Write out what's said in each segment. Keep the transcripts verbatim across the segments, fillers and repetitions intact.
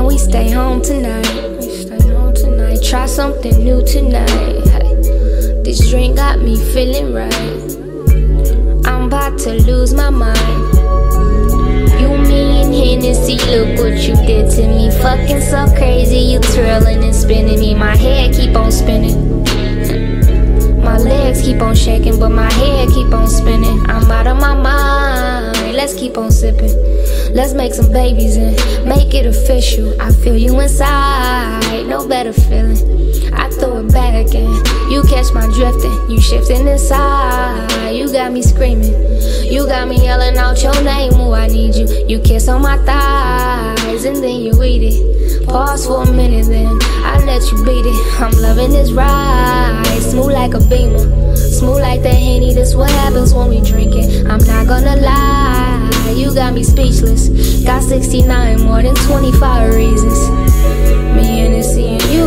Can we stay home tonight? Stay home tonight. Try something new tonight. Hey, this drink got me feeling right. I'm about to lose my mind. You, me, and Hennessy, look what you did to me. Fucking so crazy, you twirling and spinning me. My head keep on spinning. My legs keep on shaking, but my head keep on spinning. I'm out of my mind. Let's keep on sipping. Let's make some babies and make it official. I feel you inside, no better feeling. I throw it back and you catch my drifting. You shifting inside, you got me screaming. You got me yelling out your name, oh I need you. You kiss on my thighs and then you eat it. Pause for a minute then I let you beat it. I'm loving this ride, smooth like a beamer, smooth like the Henny. This what happens when we drink it. I'm not gonna lie, you got me speechless. Got sixty-nine, more than twenty-five reasons. Me Hennessy and you,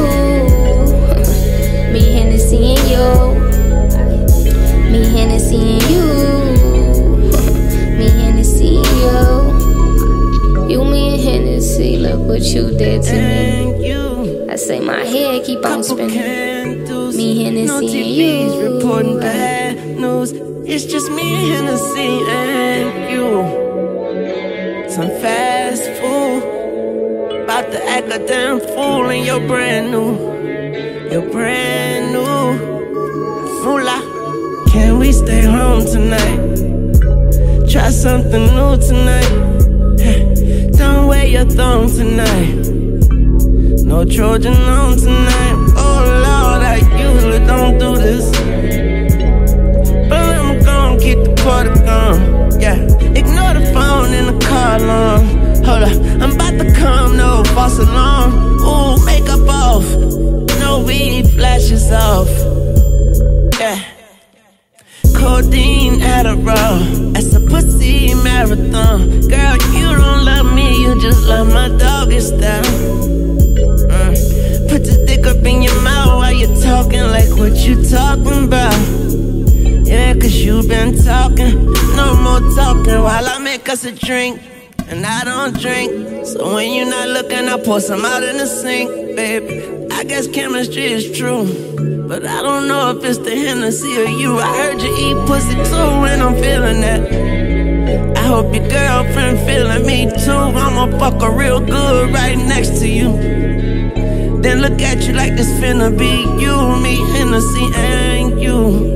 me Hennessy and you, me Hennessy and you, me Hennessy and you. You, me and Hennessy, look what you did to me. I say my head keep on spinning. Me Hennessy and you. Reporting bad news. It's just me and Hennessy and you. Some fast food, about to act a damn fool, and you're brand new. You're brand new. Moolah. Can we stay home tonight? Try something new tonight. Don't wear your thong tonight. No Trojan on tonight. Oh Lord, I usually don't do this, but I'm gonna keep the party going. Yeah, ignore the phone in the car alarm. Hold up, I'm about to come, no false alarm. Ooh, makeup off, no weed flashes off. Yeah, codeine Adderall, that's a pussy marathon. Girl, you don't love me, you just love my doggy style. uh, Put the dick up in your mouth while you're talking like what you talking about. Yeah, cause you been talking, no more talking while I make us a drink. And I don't drink, so when you're not looking, I pour some out in the sink, baby. I guess chemistry is true, but I don't know if it's the Hennessy or you. I heard you eat pussy too, and I'm feeling that. I hope your girlfriend feeling me too. I'ma fuck her real good right next to you, then look at you like it's finna be you, me, Hennessy, and you.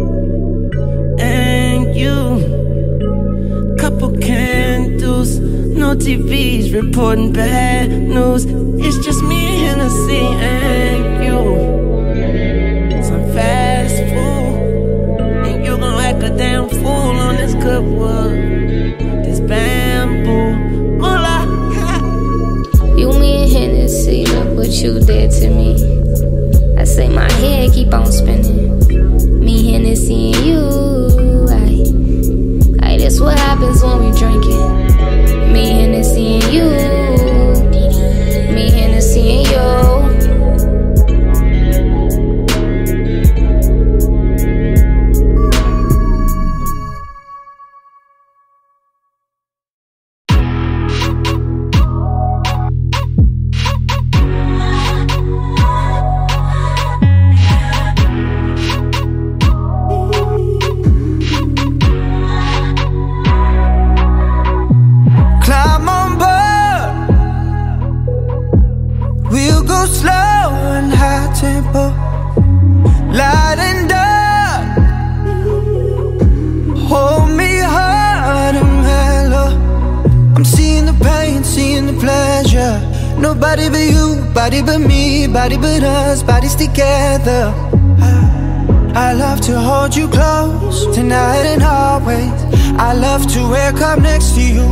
And you. Couple candles, no T Vs reporting bad news. It's just me and Hennessy and you. Some fast food, and you gon' act a damn fool on this good wood, this bamboo. Moolah. You, me and Hennessy, look what you did to me. I say my head keep on spinning. Me, Hennessy and you. Aye, aye, this what happens when we drink it. Me, Hennessy and you. Me, Hennessy and you. Nobody but you, body but me, body but us, bodies together. I love to hold you close, tonight and always. I love to wake up next to you.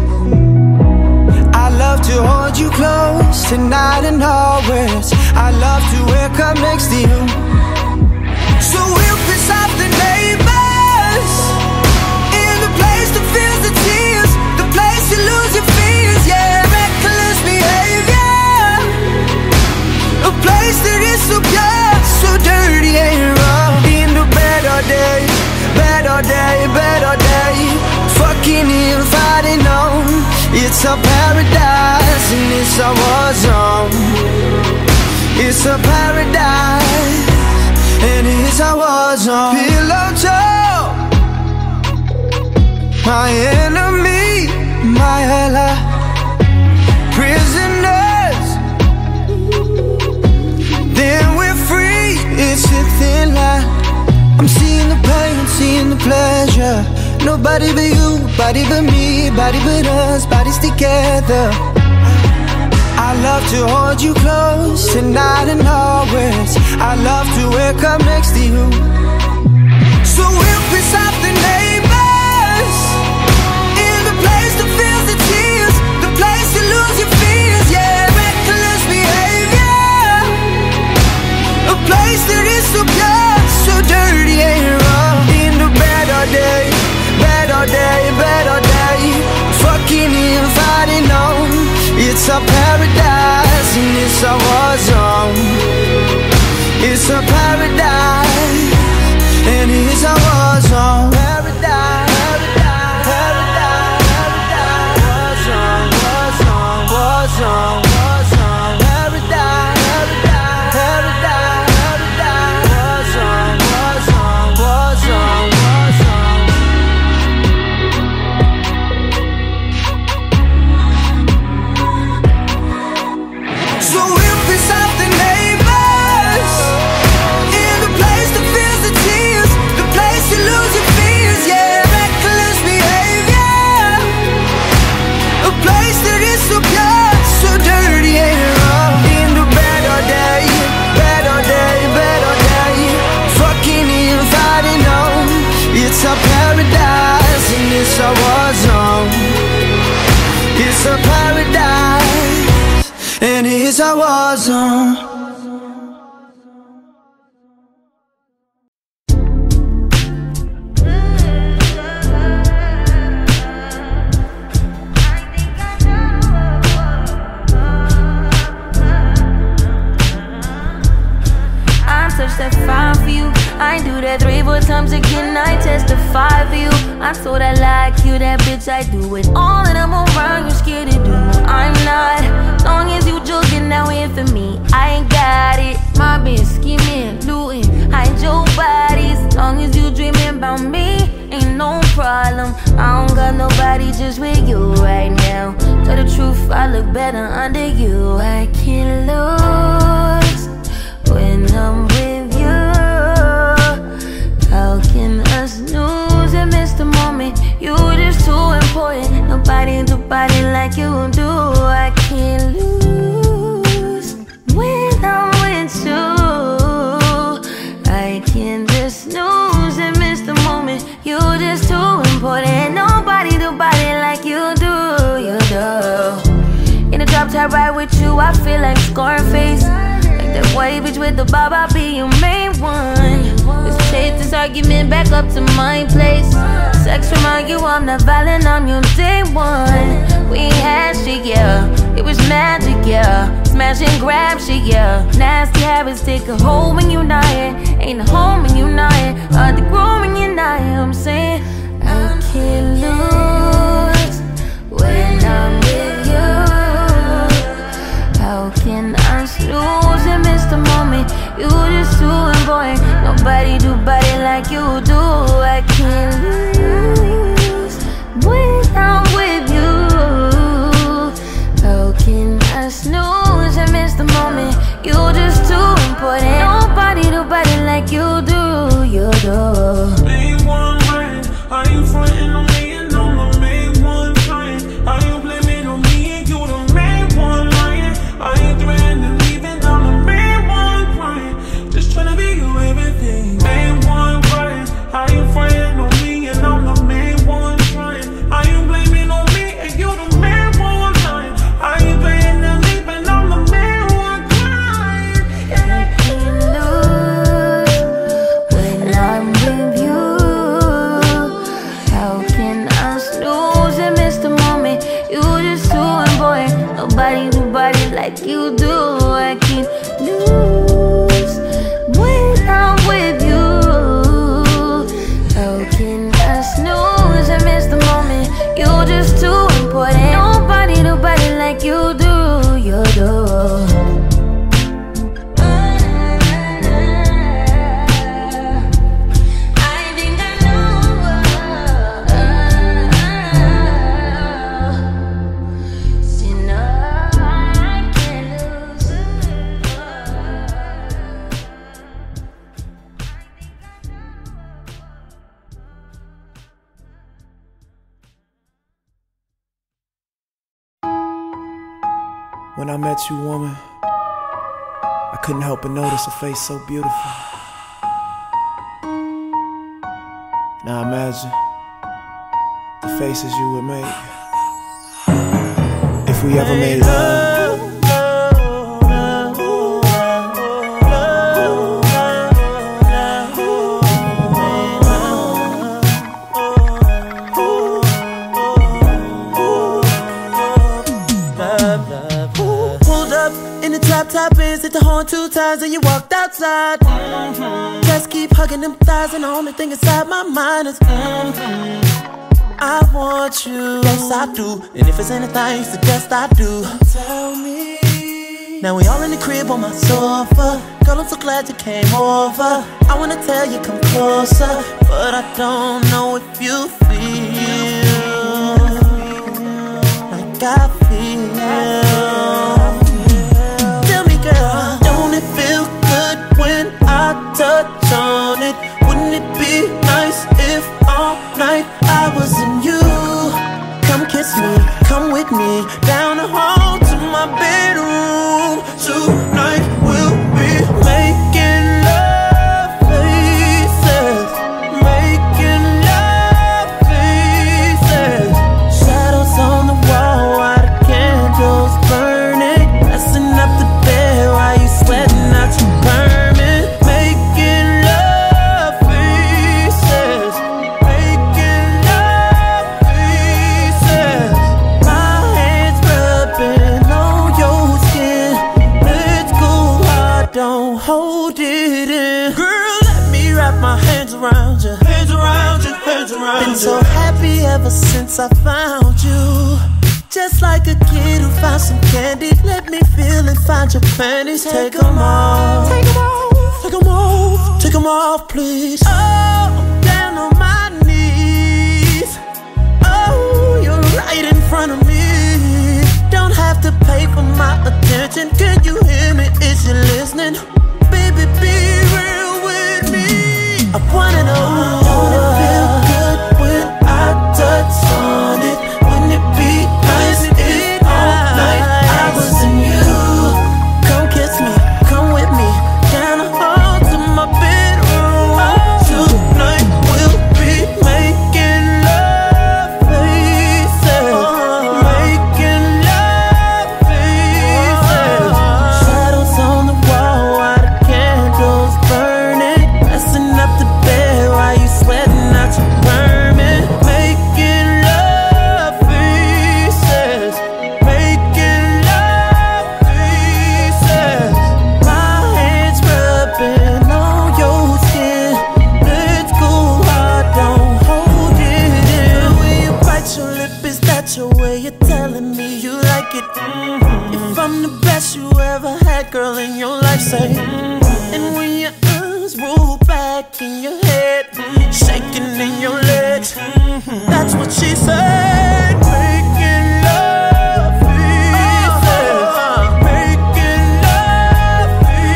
I love to hold you close, tonight and always. I love to wake up next to you. So we'll piss off the neighbors, in the place that feels the tears, the place you lose your fears, yeah, reckless behavior, a place that is so pure, so dirty and raw. In the better day, better day, better day, fucking and fighting on, it's a paradise in this this I was wrong. It's a paradise, and this I was wrong. Pillow talk, my enemy, my ally. Prisoners, then we're free. It's a thin line. I'm seeing the pain, seeing the pleasure. Nobody but you, body but me, body but us, bodies together. I love to hold you close tonight and always. I love to wake up next to you. So we'll piss off the neighbors in the place that feels the tears, the place to lose your fears, yeah. Reckless behavior, a place that is so pure, so dirty and raw. In the bed all day, bed all day, bed all day, fucking and fighting on. It's a paradise, and this I was wrong. It's a paradise, and this I was wrong. Paradise, paradise, paradise, paradise. Was wrong, was wrong, was wrong, was wrong. Paradise, paradise, paradise, paradise. Was wrong, was wrong, was wrong, was wrong. So we'll piss off the neighbors in the place that feels the tears, the place to lose your fears, yeah. Reckless behavior, a place that is so pure, so dirty and raw. In the bed all day, bed all day, bed all day, fucking and fighting on. It's a paradise, and this I was wrong. It's a paradise, and this I was on. I'm such that fine for you. I do that three, four times again. I testify for you. I'm so that like you, that bitch. I do it all, and I'm around. You scared to do. I'm not. Long as you joking now in for me, I ain't got it. My bitch scheming, looting, hide your bodies. Long as you dreaming about me, ain't no problem. I don't got nobody just with you right now. Tell the truth, I look better under you. I can't lose when I'm with you. How can I snooze and miss the moment? You just too important. Nobody do body like you do. I can't lose when I'm with you. I can't just snooze and miss the moment. You just too important. Nobody do body like you do. You do. In the drop top ride with you, I feel like Scarface. That white bitch with the bob, I'll be your main one. Let's chase this argument back up to my place. Sex remind you I'm not violent, I'm your day one. We had shit, yeah, it was magic, yeah. Smash and grab shit, yeah. Nasty habits take a hold when you're not here. Ain't a home when you're not here. Hard to grow when you're not here. I'm saying I can't lose when I'm with you. How can I snooze and miss the moment? You just too important. Nobody do body like you do. I can't lose when I'm with you. How can I snooze and miss the moment? You just too important. Nobody do body like you do. You do. Main one man, are you frontin' on me and I'm the main one trying? Are you blaming on me and you the main one lying? Are you threatening leaving? I'm the main one crying. Just tryna be you everything. Main one crying. Are you frontin' on me and I'm the main one trying? Are you blaming on me and you the main one lying? Are you threatening leaving? I'm the main one crying. I can't lose when I'm with you. How can I snooze and miss the moment? You just too important. Nobody do body like you do. I can't lose when I'm with you. How can I snooze and miss the moment? You just too important. Nobody do body like you do. When I met you, woman, I couldn't help but notice a face so beautiful. Now imagine the faces you would make if we ever made love. Top ends, hit the horn two times and you walked outside. Mm-hmm. Just keep hugging them thighs and the only thing inside my mind is mm-hmm. I want you, yes I do. And if it's anything you suggest I do, tell me. Now we all in the crib on my sofa. Girl, I'm so glad you came over. I wanna tell you come closer, but I don't know if you feel like I feel. Touch on it. Wouldn't it be nice if all night I was in you? Come kiss me, come with me down the hall to my bedroom. Tonight we'll be making love faces, making love faces. Shadows on the wall while the candles burning, messing up the bed while you sweating out your burn. Hold it in. Girl, let me wrap my hands around you. Hands around you, hands around you. Been so happy ever since I found you. Just like a kid who found some candy. Let me feel and find your panties. Take them off. Take them off. Take them off. Take them off, please. Oh, I'm down on my knees. Oh, you're right in front of me. Don't have to pay for my attention. Can you hear me? Is you listening? Baby, be real with me. I wanna know, don't it feel good when I touch on it? Wouldn't it be nice if all night I was in you? Come kiss me, come with me down the hall to my bedroom. Tonight we'll be making love faces, making love faces. Shadows on the wall while the candles burning, messing up the bed while you sweating out your vermin. Making love faces, making love faces. My hands rubbing on your skin. Let's go hard, don't hold it in. When you bite your lip, is that your way of telling me you like it? Mm-hmm. If I'm the best you ever had, girl, in your life, say mm-hmm. And when your arms roll back in your head, mm-hmm. shaking in your legs, mm-hmm. that's what she said. Making love faces, oh, making love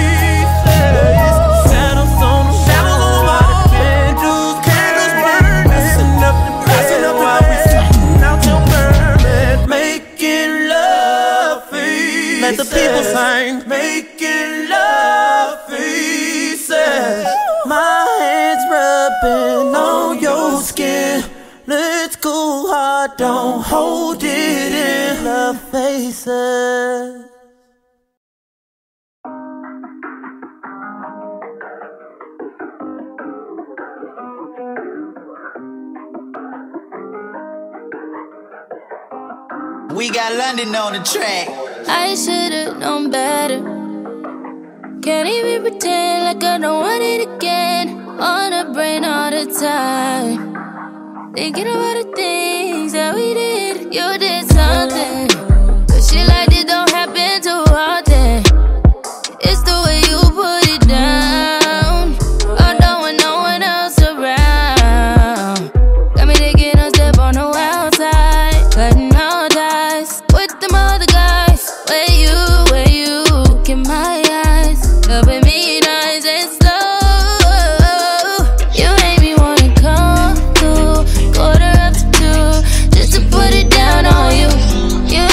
faces. Shadows on the shadows on the wall, candles, candles burn, messing up the bed while we sweating out your vermin. Making love faces. Let the people sing. Making love faces. My hands rubbing on your skin. Let's go hard, don't hold it in. Love faces. We got London on the track. I should've known better. Can't even pretend like I don't want it again. On the brain all the time, thinking about the things that we did. You did something, but shit like this don't happen too often. It's the way you put it down. I don't want no one else around. Got me taking a step on the wild side, cutting all ties with them other guys. Where you, where you, look in my eyes, helping me nice and slow. You made me wanna come through, quarter up to two, just to put it down on you. You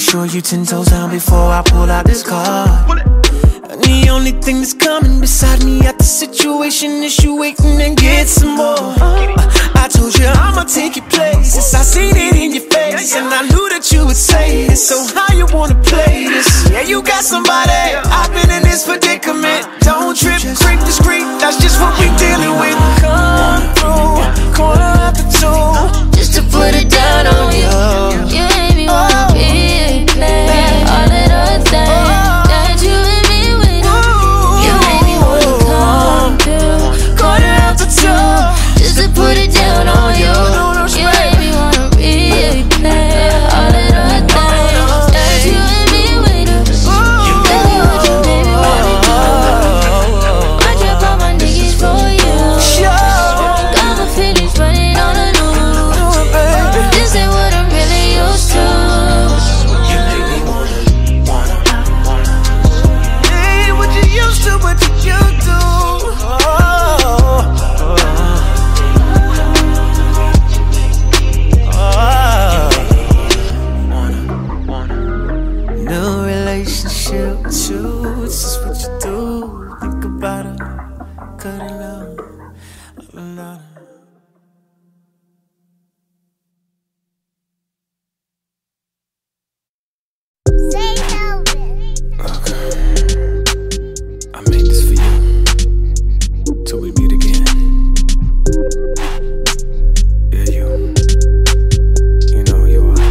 sure you ten toes down before I pull out this card. And the only thing that's coming beside me at the situation is you waiting and get some more. uh, I told you I'ma take your places, I seen it in your face, and I knew that you would say this. So how you wanna play this? Yeah, you got somebody, I've been in this predicament. Don't trip, creep discreet, that's just what we dealing with. Come through, corner after two, just to put it down on you. You made me wanna be play all of those things that you and me went on. You made me wanna come through, corner after two, just to put it down on you. You made me wanna replay all of those things that you and me went on. Tell me what you made me wanna do. I drop all my niggas for you. Got my feelings running on the news. This ain't what I'm really used to. You make me wanna, wanna, wanna. Ain't what you used to, but you you do. Oh, oh, oh. Wanna, wanna. New relationship with you, it's just what you do. Think about it, cut it out, all alone. I made this for you, till we meet again. Yeah, you, you know who you are.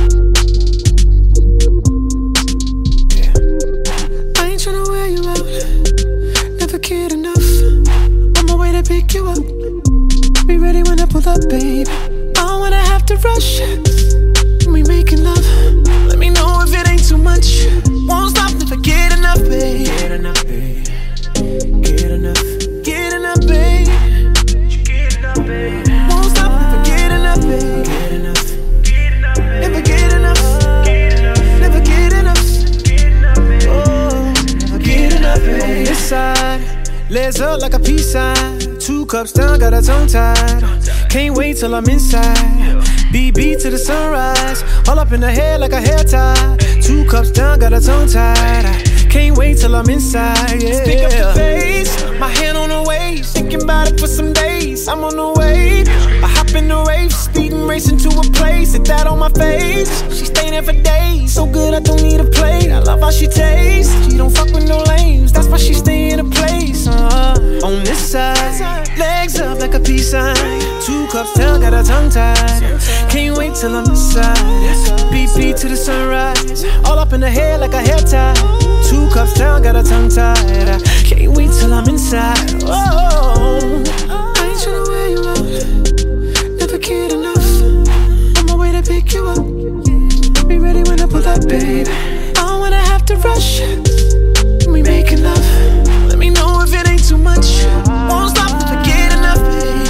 Yeah. I ain't tryna wear you out, never cared enough. On my way to pick you up, be ready when I pull up, babe. I don't wanna have to rush when we making love. Let me know if it ain't too much. Won't stop, never get enough, babe. Get enough, babe. Get enough, get enough, babe. Get enough, babe. Won't stop, never get enough, babe. Get enough, never get enough, never get enough. Oh, never get enough, babe. On this side, legs up like a peace sign. Two cups down, got her tongue tied. Can't wait till I'm inside. B B to the sunrise, all up in the hair like a hair tie. Two cups down, got her tongue tied. I can't wait till I'm inside, yeah. Stick up the face, my hand on her waist. Thinking about it for some days, I'm on the way. I hop in the rave, speeding, racing to a place. Hit that on my face, she staying there for days. So good I don't need a plate, I love how she tastes. She don't fuck with no lames, that's why she stay in a place. uh, On this side, legs up like a peace sign. Two cups down, got her tongue tied. Can't wait till I'm inside. B P to the sunrise, all up in the hair like a hair tie. Two cups down, got her tongue tied. I can't wait till I'm inside. Oh, I ain't tryna wear you out, never cared enough. On my way to pick you up, be ready when I pull up, babe. I don't wanna have to rush when we making love. Let me know if it ain't too much. Won't stop, never get enough, babe.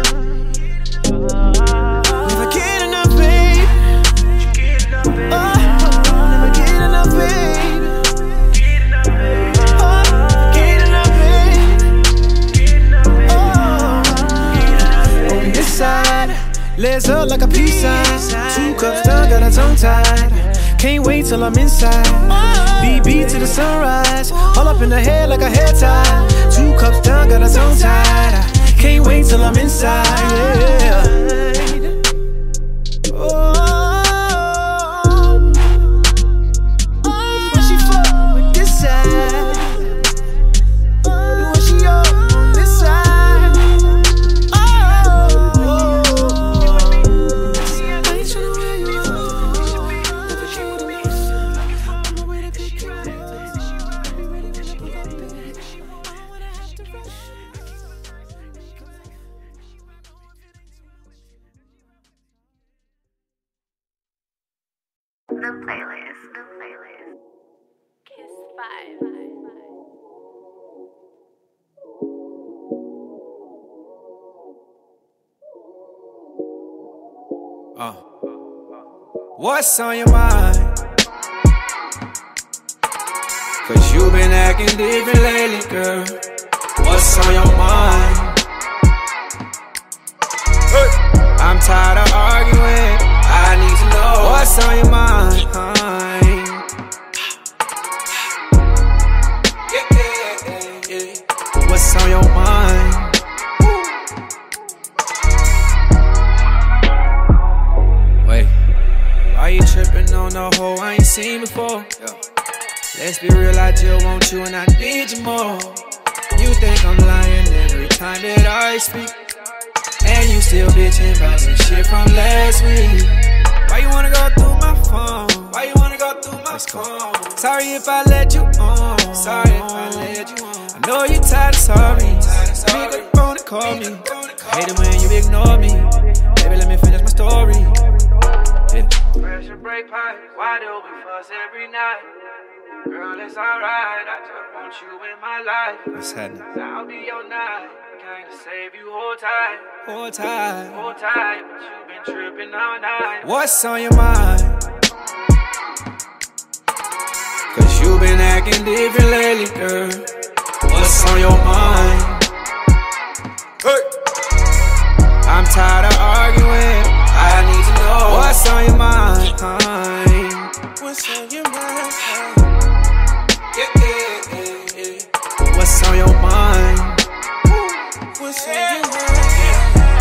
Never get enough, babe. Oh, never get enough, babe. Oh, get enough, babe. Oh, on this side, legs up like a peace sign. Two cups down, got her tongue tied. Can't wait till I'm inside. B B to the sunrise, all up in the hair like a hair tie. Two cups down, got her tongue tied. I can't wait till I'm inside, yeah. Oh, when she fuck with this side, when she on this side. Oh, I ain't tryna wear you out, never cared enough. On my way to pick you up, be ready when I pull up, babe. I don't wanna have to rush. The playlist, the playlist. Kiss five. Uh, what's on your mind? Cause you been acting different lately, girl. What's on your mind? Hey. I'm tired of arguing, I need to know what's on your mind. a hoe I ain't seen before. Let's be real, I just want you and I need you more. You think I'm lying every time that I speak, and you still bitching about some shit from last week. Why you wanna go through my phone? Why you wanna go through my phone? Sorry if I let you on. Sorry if I let you on. I know you tired of sorry. Pick up the phone and call me. Hate it when you ignore me. Baby, let me finish my story. Yeah. Pressure break pipe. Why do we fuss every night? Girl, it's alright. I just want you in my life. What's happening? I'll be your night. Came to save you, hold tight. Hold tight. Hold tight, but you've been tripping all night. What's on your mind? Cause you been acting different lately, girl. What's on your mind? Hey. I'm tired of arguing. I need to know what's on your mind. What's on your mind? Yeah, yeah, yeah, yeah. What's on your mind? What's on your mind?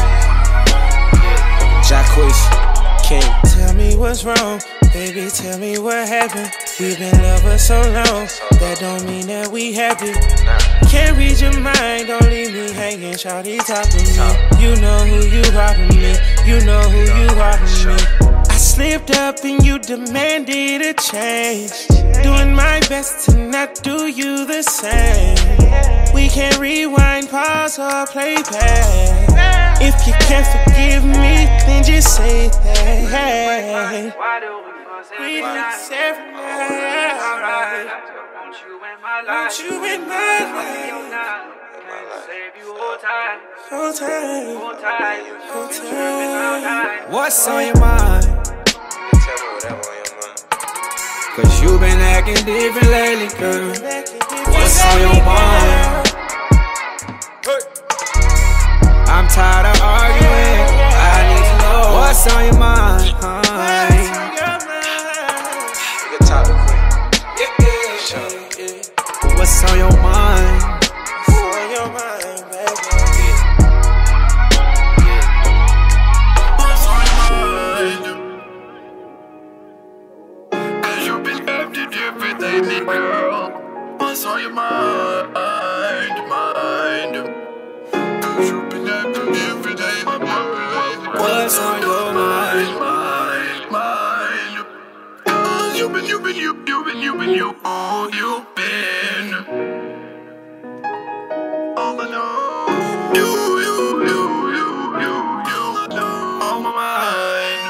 Jacquees, King. Tell me what's wrong, baby, tell me what happened. We've been lovers so long, that don't mean that we happy. Can't read your mind, don't leave me hanging, shawty, talk to me. You know who you are to me, you know who you are to me. I slipped up and you demanded a change. Doing my best to not do you the same. We can't rewind, pause, or play back. If you can't forgive me, then just say that. Why do we fuss every night? Alright, I just want you in my life. Want you in my life. Can't save you, hold tight. Hold tight. Hold tight. Hold tight. What's on your mind? Tell me whatever on your mind. Cause you been acting different lately, girl. What's on your mind? I'm tired of arguing. I need to know what's on your mind. You can talk to Queen. Yeah, yeah, sure. Yeah. What's on your mind? What's on your mind, baby? What's on your mind? Cause you been acting different lately, girl. What's on your mind? Mind. What's on your mind? Mind, mind. Cause you been, you been, you, you been, you been, you, oh, you been. Oh, I know. You, you, you, you, you, you, on my mind.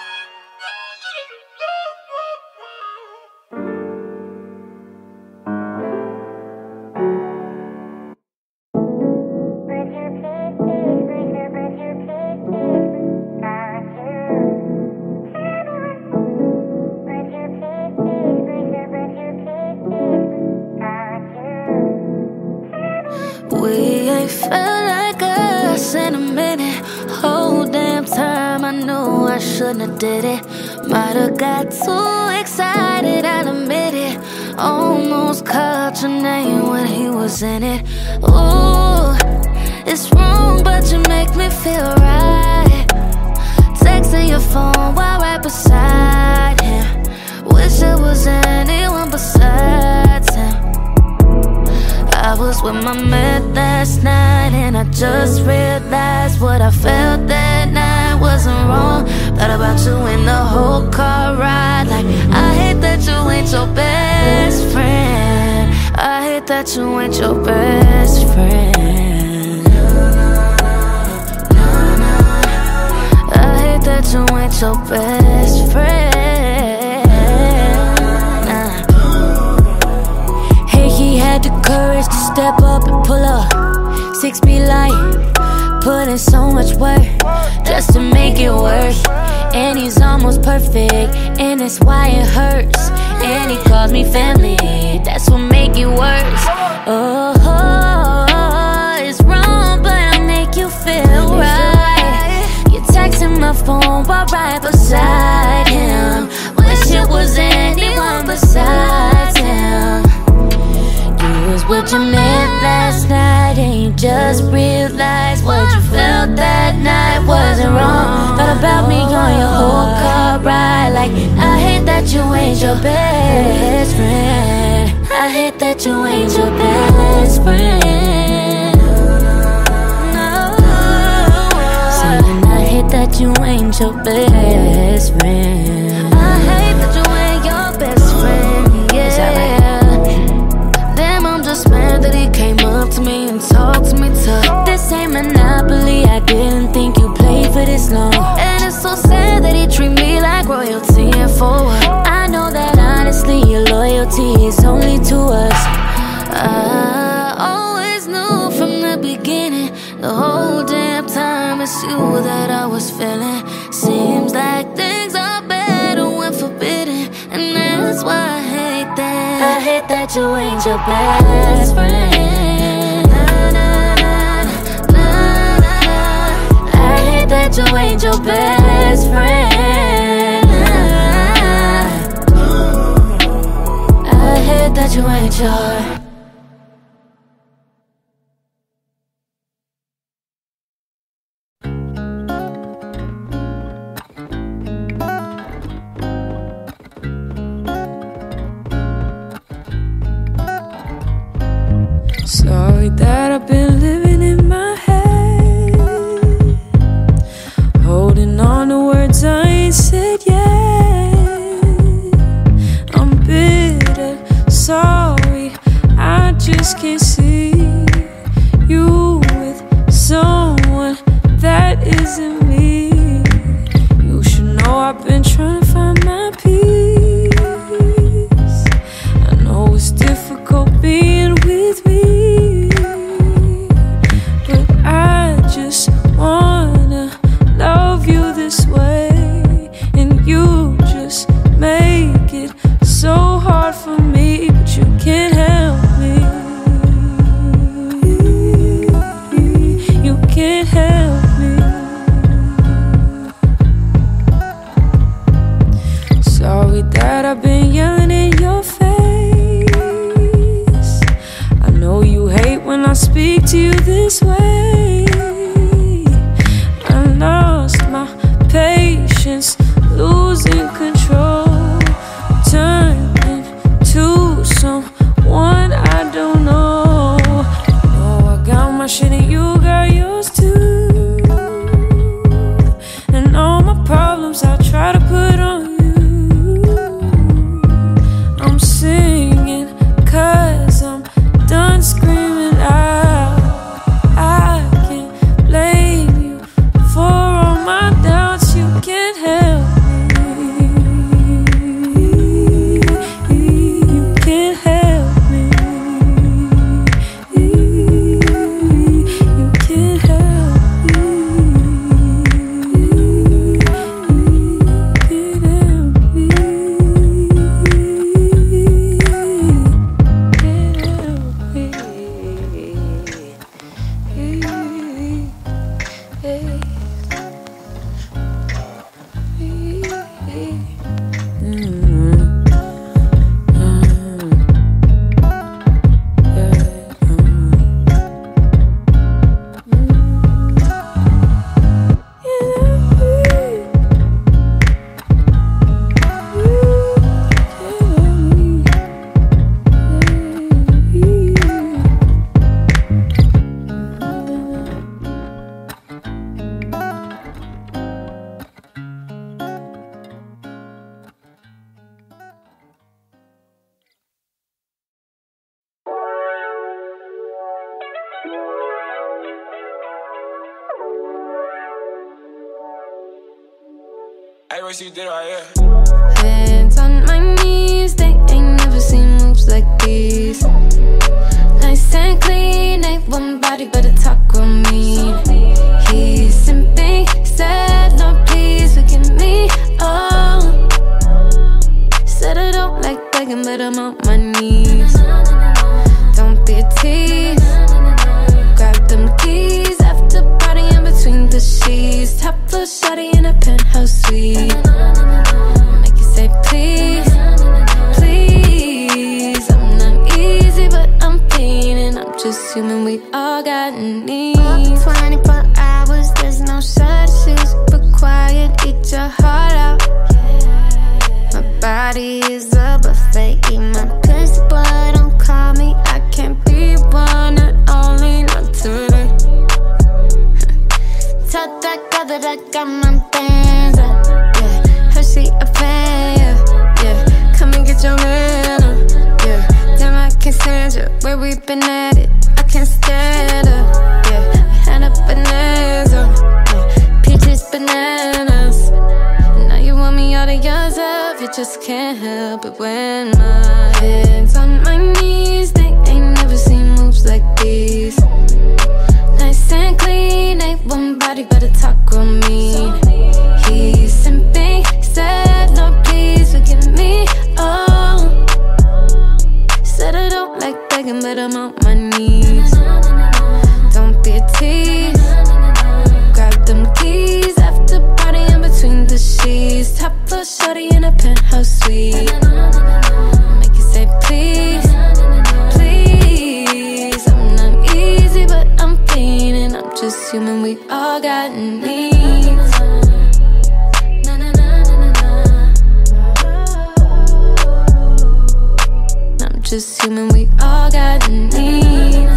We ain't felt like us in a minute. Whole damn time I knew I shouldn't have did it. Might've got too excited, I'll admit it. Almost called your name when he was in it. Ooh, it's wrong but you make me feel right. Texting your phone while right beside him. Wish it was anyone besides him. I was with my man last night, and I just realized what I felt that night wasn't wrong. Thought about you in the whole car ride. Like, I hate that you ain't your best friend. I hate that you ain't your best friend. I hate that you ain't your best friend. He had the courage to step up and pull up. Six feet light, put in so much work just to make it work. And he's almost perfect, and that's why it hurts. And he calls me family, that's what make it worse. Oh, it's wrong, but I make you feel right. You're texting my phone while right beside him. Wish it was anyone besides him. You was with your man last night, and you just realized what you felt that night wasn't wrong. Thought about me on your whole car ride. Like, I hate that you ain't your best friend. I hate that you ain't your best friend. No, saying I hate that you ain't your best friend. I hate that you ain't your best friend. Yeah. Is that right? Damn, I'm just mad that he came up to me and talked to me tough. This ain't Monopoly. I didn't think you played for this long. And it's so sad that he treat me like royalty. And for what? I know that honestly your loyalty is only to us. I always knew from the beginning, the whole damn time it's you that I was feeling. Seems like things are better when forbidden, and that's why I hate that. I hate that you ain't your best friend. Nah, nah, nah, nah, nah, nah. I hate that you ain't your best friend. Nah. I hate that you ain't your. Sorry that I've been living in my head, holding on to words I ain't said yet. I'm bitter, sorry, I just can't see you with someone that isn't me. You should know I've been trying to find my peace. I know it's difficult being with me, wanna love you this way, and you just make it so hard for me, but you can't help me. You can't help me. Sorry that I've been yelling in your face. I know you hate when I speak to you this way. Lost my patience, losing control, turning to someone I don't know. Oh, I got my shit and you got yours too, and all my problems I try to put on you. I'm singing cause I'm done screaming out. I can't blame you for all my doubts, you can't help me. You can't help me. You can't help me. You can't help me. Can't help me. Hey. I wish you did right here. Hands on my knees, they ain't never seen moves like these. Nice and clean, ain't one body but a taco mean. He's simping, said no please forgive me, oh. Said I don't like begging but I'm on my knees. Don't be a tease, grab them keys after partying between the sheets. Top floor shawty in a penthouse suite. Make you say please, please. I'm not easy but I'm feeling. I'm just human, we all got needs. twenty-four hours, there's no substitutes for quiet. Eat your heart out. My body is my bands up, yeah. Her she a fan, yeah, yeah. Come and get your man up, yeah. Damn, I can't stand you, where we been at it. I can't stand her, yeah. Had a bonanza, yeah. Peaches, bananas. Now you want me all to yourself, you just can't help it when my head's on my knees. They ain't never seen moves like these. Nice and clean, ain't one body better talk on me. He's simping, said Lord please forgive me, oh. Said I don't like begging but I'm on my knees. Don't be a tease. Grab them keys after party in between the sheets. Top floor shorty in a penthouse suite. Make you say please, please. I'm not easy but I'm fiending. I'm just human, we all got needs. I'm just human, we all got needs.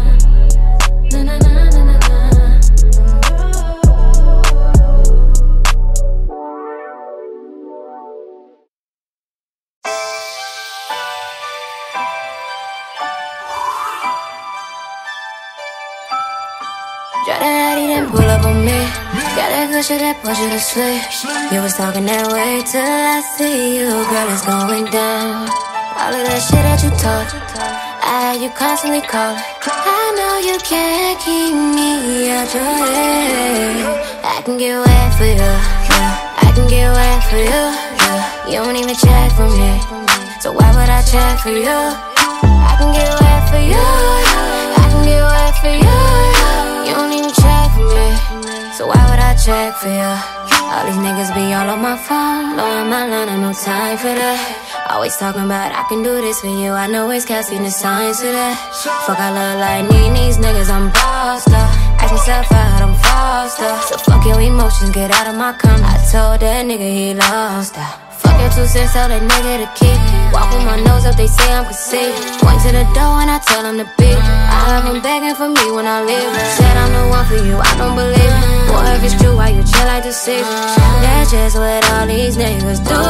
Try that, he didn't pull up on me. Got that good shit that push you to sleep. You was talking that way till I see you. Girl, it's going down. All of that shit that you talk, I had you constantly calling. I know you can't keep me out your head. I can get wet for you, yeah. I can get wet for you, yeah. You don't even check for me, so why would I check for you? I can get wet for you, I can get wet for you. You don't even check for me, so why would I check for you? All these niggas be all on my phone, blowing my line, I no time for that. Always talking about I can do this for you. I know it's casting the signs to that. Fuck, I look like me and these niggas, I'm bossed up. Ask myself out, I'm false up. So fuck your emotions, get out of my comment. I told that nigga he lost out. Fuck your two cents, tell that nigga to keep. Walk with my nose up, they say I'm conceited. Point to the door and I tell them to beat. I have them begging for me when I leave. Said I'm the one for you, I don't believe it. Boy, if it's true, why you chill like the sea? That's just what all these niggas do.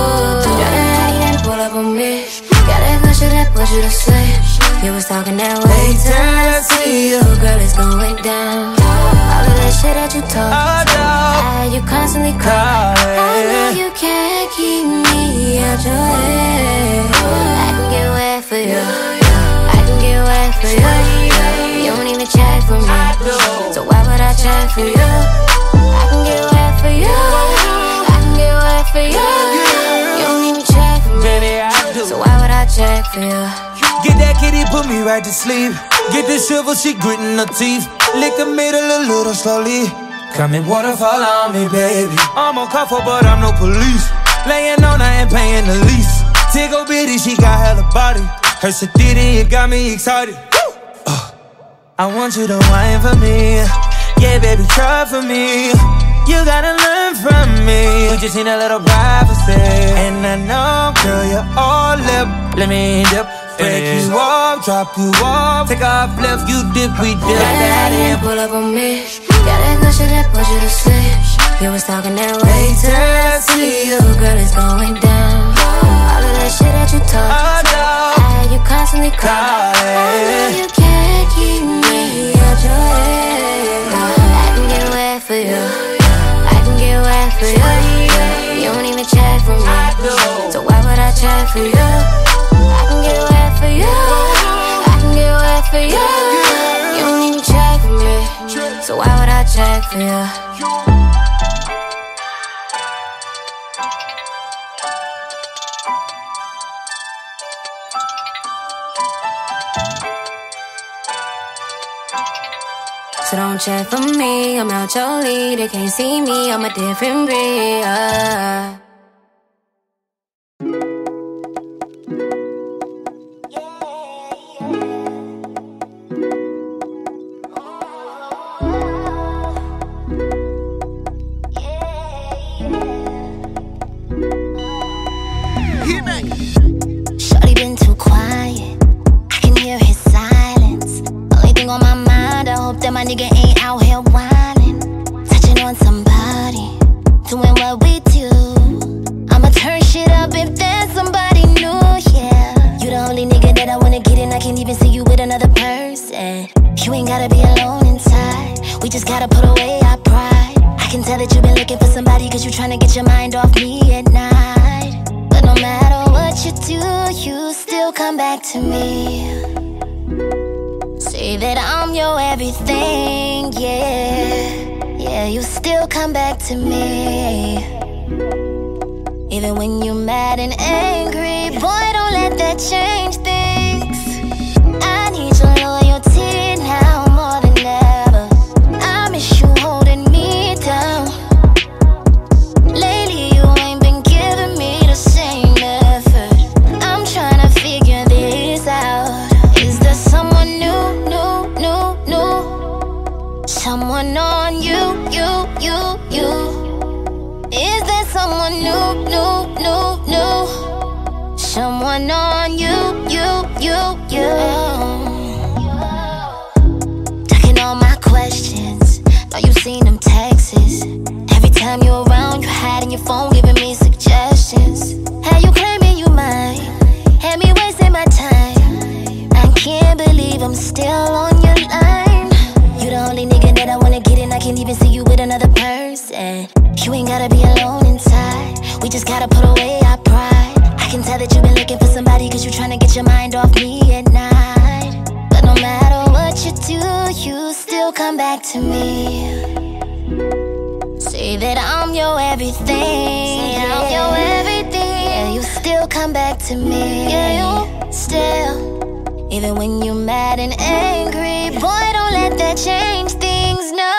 Daddy didn't pull up on me. Got that good shit that push you to sleep. You was talking that way till I see you. Girl, it's going down. All of that shit that you talk, I had you constantly calling. I know you can't keep me out your head. I can get wet for you, I can get wet for you. You don't even check for me, so why would I check for you? I can get wet for you, I can get wet for you. You don't even check for me, so why would I check for you? Get that kitty, put me right to sleep. Get the shovel, she gritting her teeth. Liquor made a little, little slowly. Come and waterfall on me, baby. I'm on cuff her, but I'm no police. Laying on her and paying the lease. Tickle bitty, she got hella body. Her sedity, it got me excited. Uh, I want you to whine for me. Yeah, baby, try for me. You gotta learn from me. We just need a little privacy. And I know, girl, you're all lip. Let me dip. Break you off, drop you off. Take off left, you dip, we dip. Got that and pull up on me. Got that good shit that push you to sleep. You was talking that way till I see you. Girl, it's going down. All of that shit that you talk, I had you constantly calling. I know you can't keep me out your head. I can get wet for you, I can get wet for you. You don't even check for me, so why would I check for you? I can get wet for you, I can get wet for you. You don't even check for me, so why would I check for you? So don't check for me, I'm out your league. They can't see me, I'm a different breed. uh. Shorty been too quiet, I can hear his silence. Only thing on my mind, I hope that my nigga ain't out here whining, touching on somebody. somebody cause you tryna get your mind off me at night. But no matter what you do, you still come back to me. Say that I'm your everything, yeah. Yeah, you still come back to me. Even when you're mad and angry, boy, don't let that change things. I need your loyalty now more than ever. I miss you holding me down. Lately you ain't been giving me the same effort. I'm trying to figure this out. Is there someone new, new, new, new? Someone on you, you, you, you. Is there someone new, new, new, new? Someone on you, you, you, you. Ducking all my questions. Know you seen them texts. Every time you're around, you're hiding your phone, giving me suggestions. How you claiming you mine? Had me wasting my time. I can't believe I'm still on your line. You the only nigga that I wanna get in. I can't even see you with another person. You ain't gotta be alone inside. We just gotta put away our pride. I can tell that you've been looking for somebody cause you're trying to get your mind off me at night. But no matter what you do, you still come back to me. Say that I'm your everything. Say that I'm your everything. Yeah, you still come back to me. Yeah, you still. Even when you're mad and angry, boy, don't let that change things, no.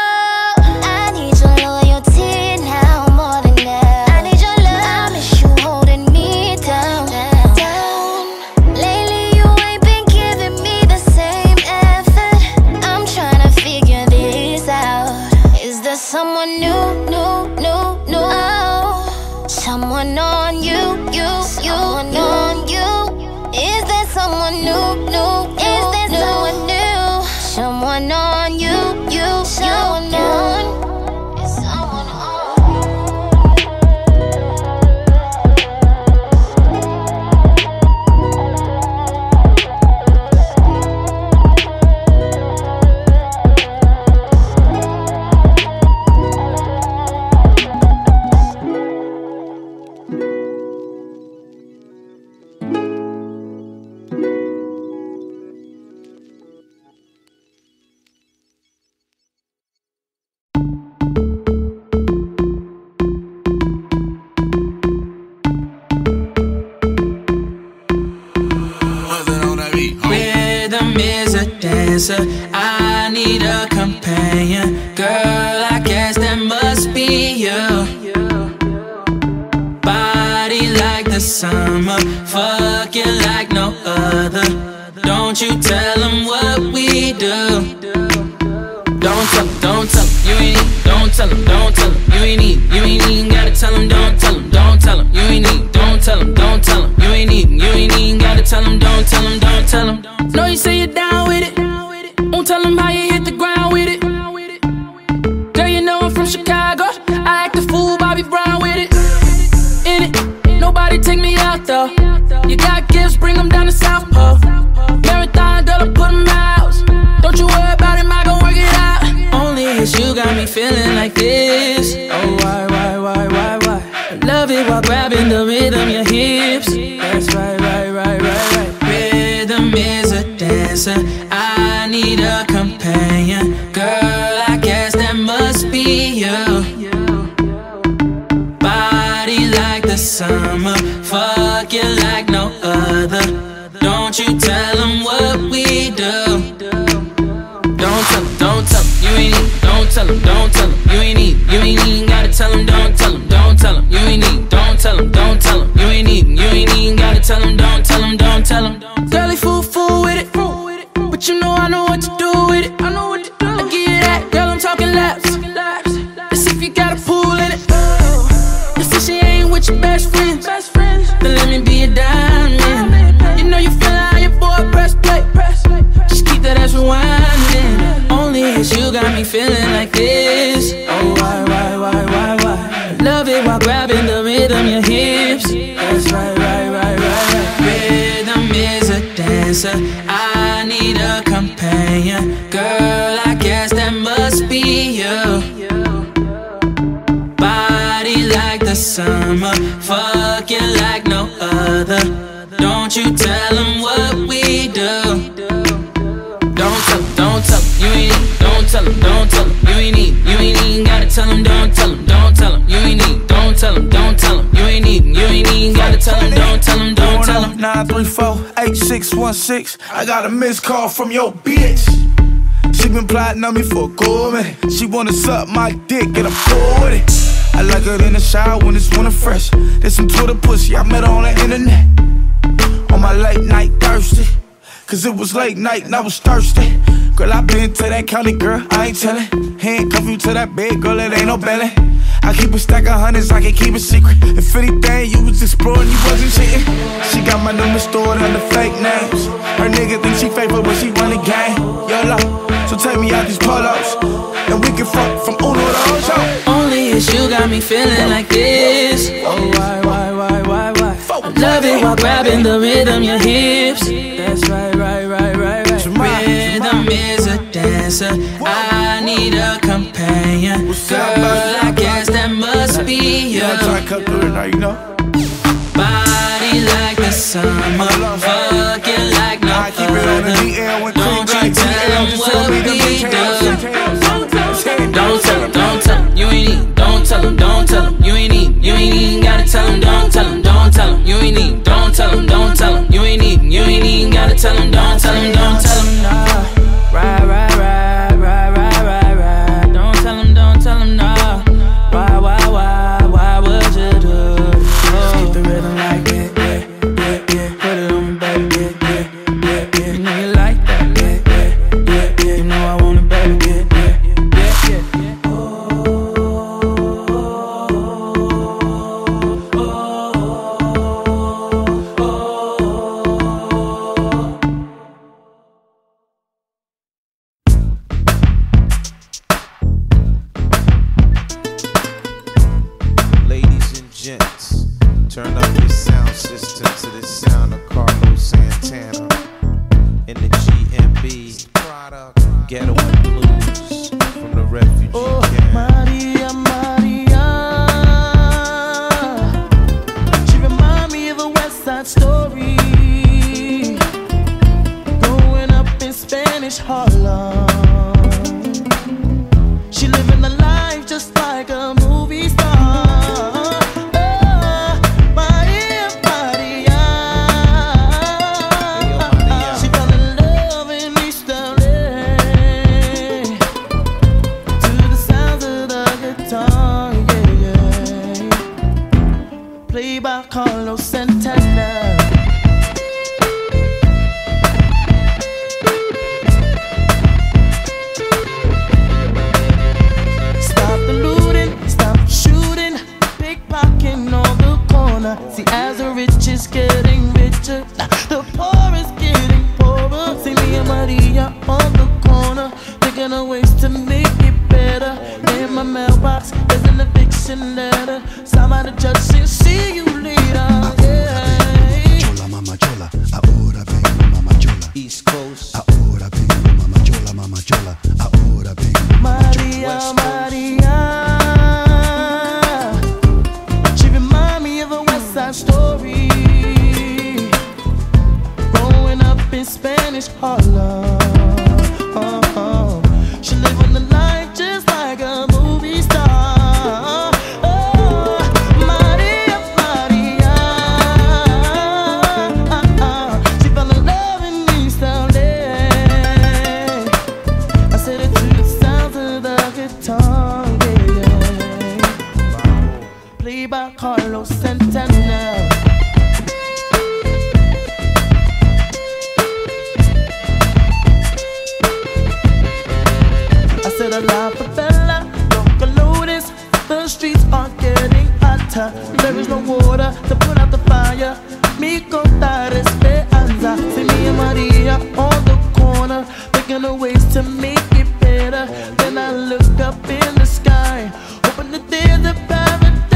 Someone new, new, new, new. Oh, someone on you, you, you, on you. Is there someone new, new, is there someone new? Someone on you, you, someone on. Is someone I need a companion. Girl, I guess that must be you. Body like the summer, fucking like no other. Don't you tell them what we do. Don't tell them, don't tell them, you ain't need. Don't tell them, don't tell them, you ain't need. You ain't even gotta tell them, don't tell them, don't tell them, you ain't need. Don't tell them, don't tell them, you ain't need. You ain't even gotta tell them, don't tell them, don't tell them. Know you say you're down with it. Won't tell them how you hit the ground with it. Girl, you know I'm from Chicago. I act a fool, Bobby Brown with it. In it, nobody take me out though. You got gifts, bring them down to South Pole. Marathon, girl, I put them out. Don't you worry about it, I gon' work it out. Only it's you got me feeling like this. Oh, why, why, why, why, why? I love it while grabbing the rhythm, your hips. That's right, right, right, right, right. Rhythm is a dancer. I need a companion. Girl, I guess that must be you. Body like the summer, fucking like no other. Don't you tell them what we do. Don't tell them, don't tell them, you ain't need. Don't tell them, don't tell them, you ain't need. You ain't even gotta tell them, don't tell them, don't tell them, you ain't need. Don't tell them, don't tell them, you ain't need. You ain't even gotta tell them, don't tell them, don't tell them. Girlie fool, fool with it. But you know I know what to do with it. I know what to do. I give you that, girl, I'm talking laps. Let's see if you got a pool in it. You say she ain't with your best friends. Then let me be a diamond. You know you feel like your boy press play. Just keep that ass rewinding. Only it's you got me feeling like this. Oh, why, why, why, why, why? Love it while grabbing the rhythm, your hips. That's right, right, right, right, right. Rhythm is a dancer. I need a companion. Girl, I guess that must be you. Bye. like the summer, fucking like no other. Don't you tell them what we do. Don't tell them, don't tell them, you ain't need. Don't tell them, don't tell them, you ain't need. You ain't even gotta tell them, don't tell them, don't tell them, you ain't need. Don't tell them, don't tell them, you ain't need. You ain't even gotta tell them, don't tell them, don't tell them. nine three four, eight six one six. I got a missed call from your bitch. She been plotting on me for a good minute. She wanna suck my dick and I'm cool with it. I like her in the shower when it's winter fresh. There's some Twitter pussy, I met her on the internet. On my late night thirsty, cause it was late night and I was thirsty. Girl, I been to that county, girl, I ain't tellin'. Handcuff you to that bed, girl, it ain't no belly. I keep a stack of hundreds, I can keep a secret. If anything, you was exploring, you wasn't cheating. She got my number stored under fake names. Her nigga think she faithful, but she run the game. YOLO, so take me out these polos, and we can fuck from Uno to Ocho. Only is you got me feeling like this. Oh, why, why, why, why, why? I love it while grabbing the rhythm, your hips. That's right, right, right, right, right. Rhythm is a dancer. I need a companion. Girl, I guess that must be you. Body like the summer, fucking like no other. Don't you tell them what we do. Don't tell them, don't tell them, you ain't need. Don't tell them, don't tell them, you ain't need. You ain't even gotta tell them, don't tell them, don't tell them, you ain't need. Don't tell them, don't tell them, you ain't need. You ain't even gotta tell them, don't tell them, don't tell them, nah. Right, right, right, right, right, right, right. Don't tell them, don't tell them, nah. Why, why, why, why would you do this? Keep the rhythm like that, yeah, yeah, yeah. Put it on me, baby, yeah, yeah, yeah, yeah. You know you like that, yeah, yeah, yeah, yeah. You know I want it, baby, yeah, yeah, yeah, yeah, yeah. Gents, turn up your sound system to the sound of Carlos Santana in the G M B Ghetto and Blues from the refugee oh, camp. Maria, Maria, she remind me of a West Side Story, growing up in Spanish Harlem. She living a life just like a movie star. Carlos Santana. Stop the looting, stop shooting, pickpocketing on the corner. See, as the rich is getting richer, the poor is getting poorer. See me and Maria on the corner, thinking of ways to make it better. In my mailbox, there's an eviction letter. Somebody judge says, see you later. Mama chola, ahora vengo, mama chola. East Coast, ahora vengo, mama chola, mama chola, ahora vengo, mama chola. Maria, Maria, she remind me of a West Side Story, growing up in Spanish Harlem. Oh, oh. She living the life just like a movie star. Carlos Santana. I said a la favela, local lotus. The streets are getting hotter. There is no water to put out the fire. Mi contar esperanza. See me and Maria on the corner, thinking of ways to make it better. Then I look up in the sky, hoping that there's a paradise.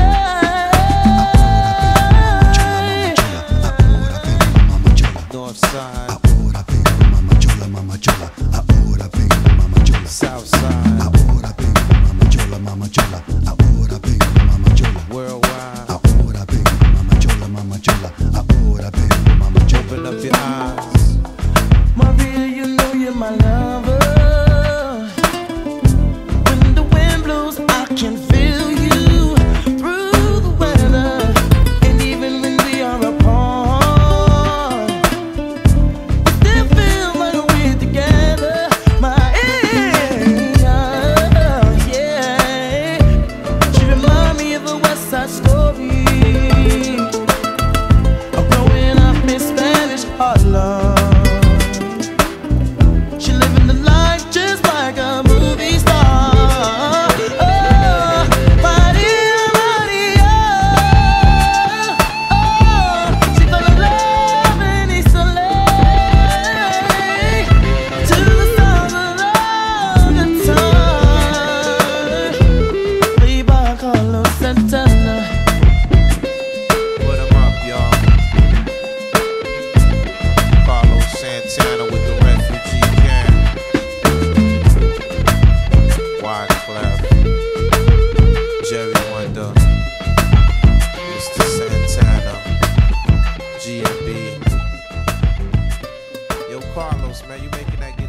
North side, ahora vengo, mama chola, mama chola, ahora vengo, mama chola. South side, ahora vengo, mama chola, mama chola, ahora vengo, mama chola. Worldwide.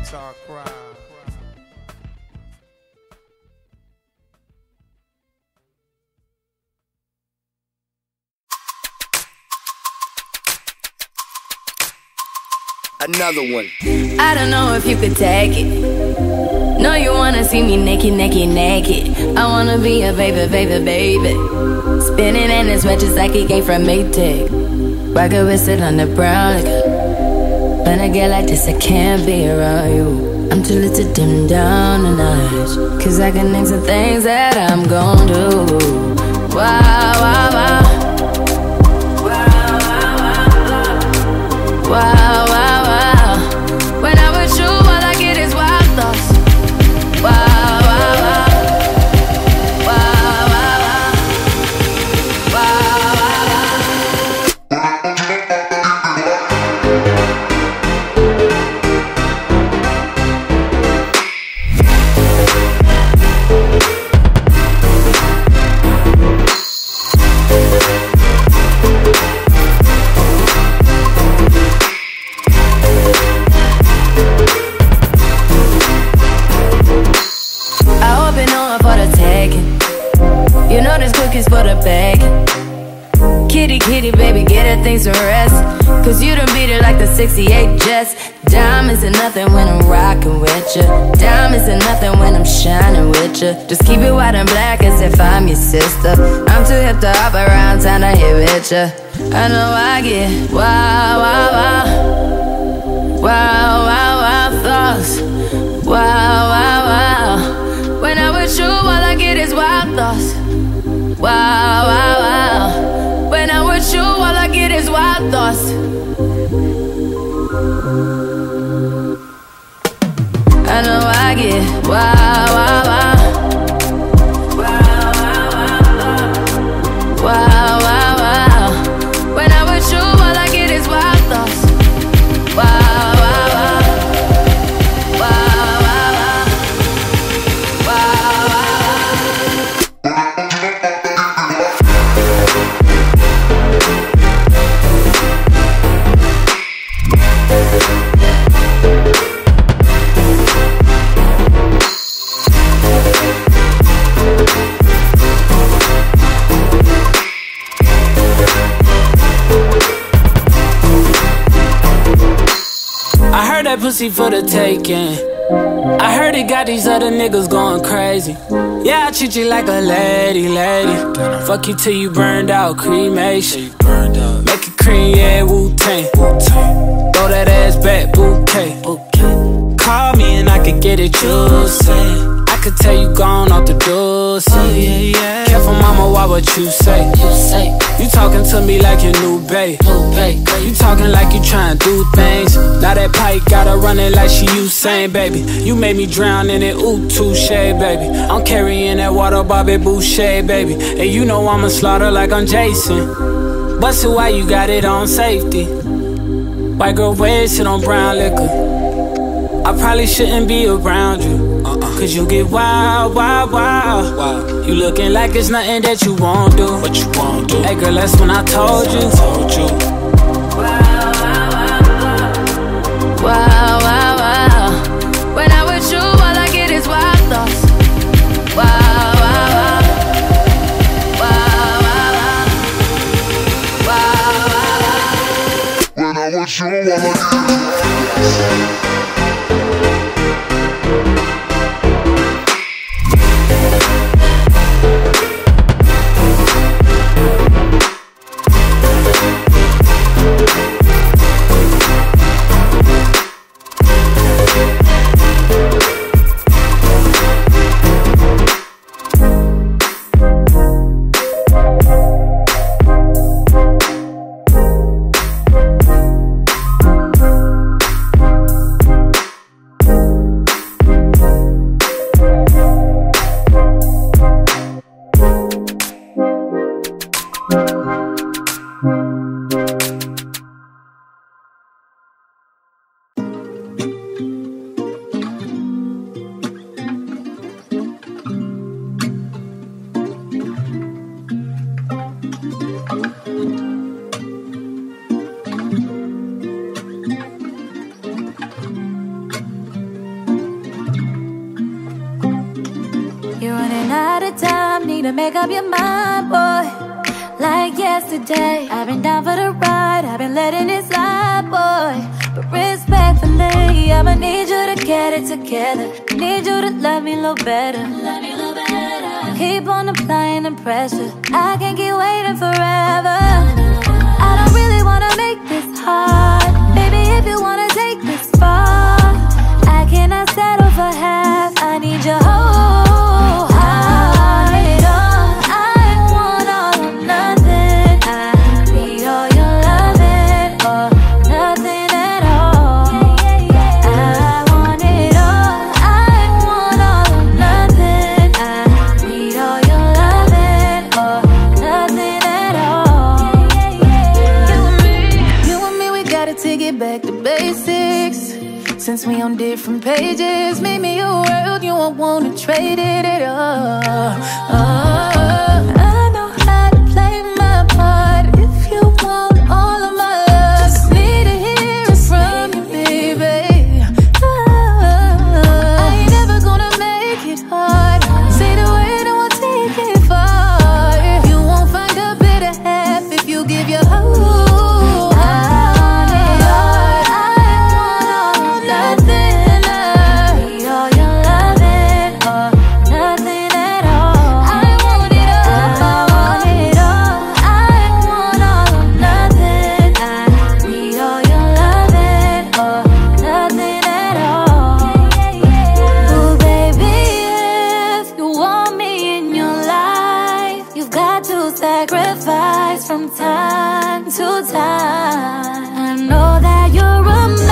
guitar cry. Another one. I don't know if you could take it. No, you wanna see me naked, naked, naked. I wanna be a baby, baby, baby. Spinning in his red just like he came from Maytag. Rocket with it on the brown liquor. When I get like this, I can't be around you. I'm too little to dim down the night. Cause I can name some things that I'm gon' do. Wow, wow, wow. Wow, wow, wow. When I'm with you, all I get is wild thoughts. Wow, wow, wow. Wow, wow, wow. Wow, you know this cookie's for the bag. Kitty, kitty, baby, get her things to rest. Cause you done beat it like the sixty-eight Jets. Diamonds are nothing when I'm rockin' with ya. Diamonds are nothing when I'm shining with ya. Just keep it white and black as if I'm your sister. I'm too hip to hop around town to hit with ya. I know I get wow, wow, wow. Wow, wow, wow thoughts. Wow, wow, wow. When I'm with you, all I get is wild thoughts. Wow, wow, wow. When I'm with you, all I get is wild thoughts. I know I get wow, wow, wow. Wow, wow, wow. Wow, wow, wow. When I'm with you, all I get is wild thoughts. Wow, wow, wow. Wow, wow, wow. Wow, wow, wow. That pussy for the taking. I heard it got these other niggas going crazy. Yeah, I treat you like a lady, lady. Fuck you till you burned out, cremation. Make it cream, yeah, Wu-Tang. Throw that ass back, bouquet. Call me and I can get it, you say. I could tell you gone off the door, say. Oh, yeah, yeah. Careful, mama, why what you say? You say you talking to me like your new babe. You talking like you trying to do things. Now that pipe got her running like she Usain, baby. You made me drown in it, ooh, touche, baby. I'm carrying that water, Bobby Boucher, baby. And you know I'ma slaughter like I'm Jason. Busted, why you got it on safety? White girl wasted on brown liquor. I probably shouldn't be around you, uh-uh. Cause you get wild, wild, wild, wild. You looking like it's nothing that you won't do. What you won't do? Hey girl, that's when I told you, told you. Wow, wow, wow. Wow, wow, wow. When I'm with you, all I get is wild thoughts. Wow, wow, wow. Wow, wow, wow. Wow, wow, wow. When I'm with you, all I get is wild thoughts. your mind, boy, like yesterday. I've been down for the ride, I've been letting it slide, boy. But respectfully, I'ma need you to get it together. Need you to love me a little better. Love me a little better. Keep on applying the pressure. I can't keep waiting forever. I don't really wanna make this hard. Baby, if you wanna take this far, I cannot settle for half. I need your whole heart. It all. I want all or nothing. I need all your loving or nothing at all. I want it all. I want all or nothing. I need all your loving or nothing at all. You and me, you and me, we gotta take it back to basics. Since we on different pages, make me a world you won't wanna trade it at all. Oh, I know how to play my part. If you want all of my love, just need to hear it from you, baby. Oh, I ain't never gonna make it hard. Say the word and we'll take it far. You won't find a better half if you give your whole. Sacrifice from time to time. I know that you're a